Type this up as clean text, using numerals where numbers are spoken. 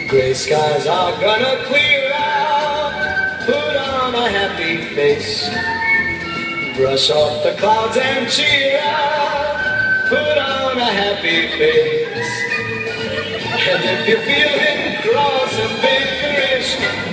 Gray skies are gonna clear out. Put on a happy face. Brush off the clouds and cheer out. Put on a happy face. And if you're feeling cross and vigorous,